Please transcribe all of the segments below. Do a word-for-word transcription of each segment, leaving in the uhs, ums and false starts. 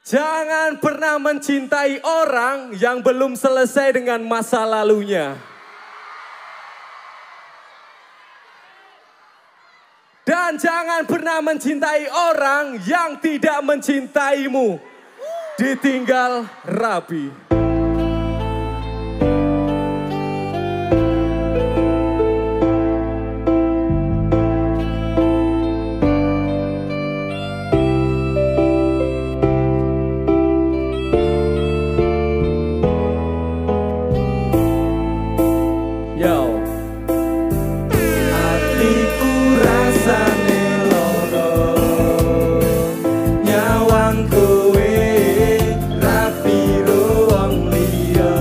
Jangan pernah mencintai orang yang belum selesai dengan masa lalunya. Dan jangan pernah mencintai orang yang tidak mencintaimu. Ditinggal rapi. Yo. Hatiku rasane loro, nyawang kowe rapi wong liya.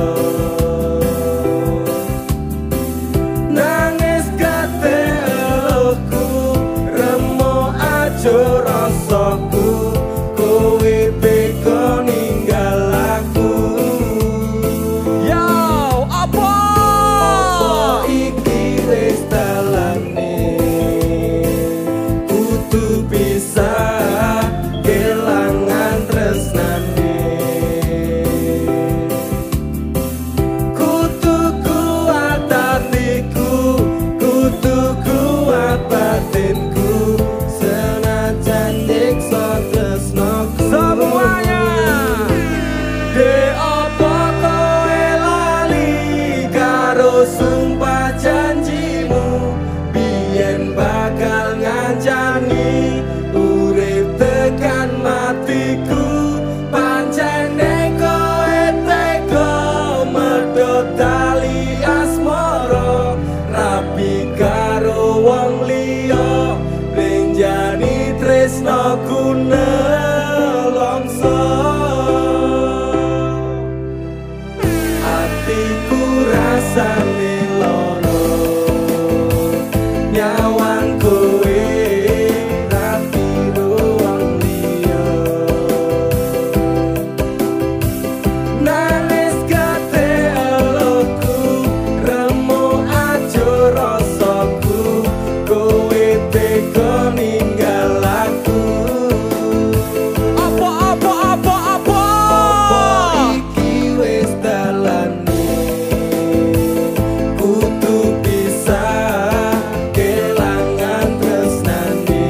Nangis kate eluku, remo aja rasaku, kowe tega ninggal aku. Yo, apa? Kudu bisa kelangan tresnane, kudu kuat hatiku, kudu kuat batinku, senajan nyiksa tresnaku. Semuanya de opo kowe lali karo sumpah janjimu, biyen bakal ngancani urip tekan matiku. Pancene kowe tega medhot tali asmara, rapi karo wong liya, benjani tresnaku nelongso. Hatiku rasane loro, nyawang kowe rapi wong liya. Nangis kate eluku, remo aja rasaku, kowe tega ninggal aku. Apa apa apa apa? Apa iki wis dalane, kudu bisa kelangan tresnane,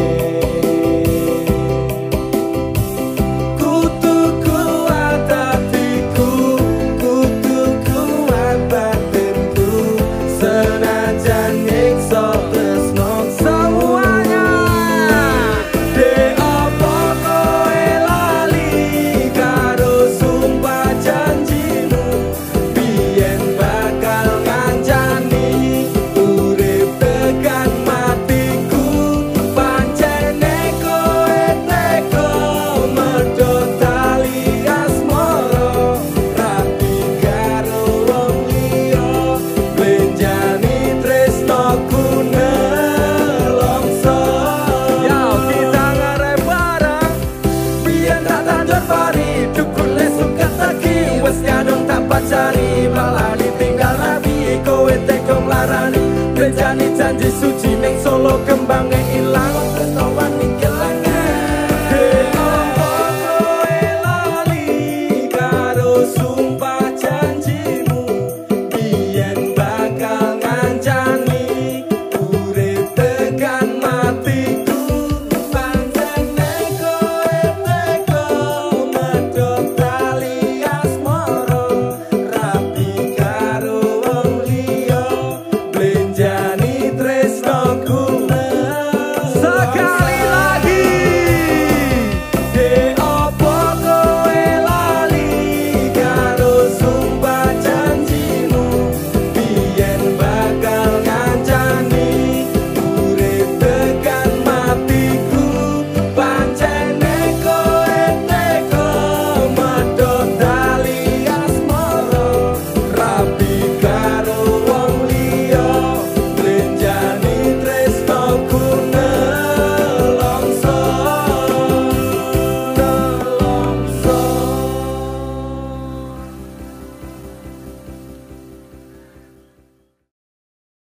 kudu kuat hatiku, kudu kuat batinku, senajan nyiksa tresnaku. Semuanya de opo kowe lali karo sumpah janjimu, biyen bakal ngancani urip tekan matiku. Pancene kowe tega medhot tali asmara, rapi karo wong liya, benjani tresnaku nelongso. Yo, kita ngarep bareng, biyen tak tandur pari, dukule suket lagi, wes kadung tak pacari.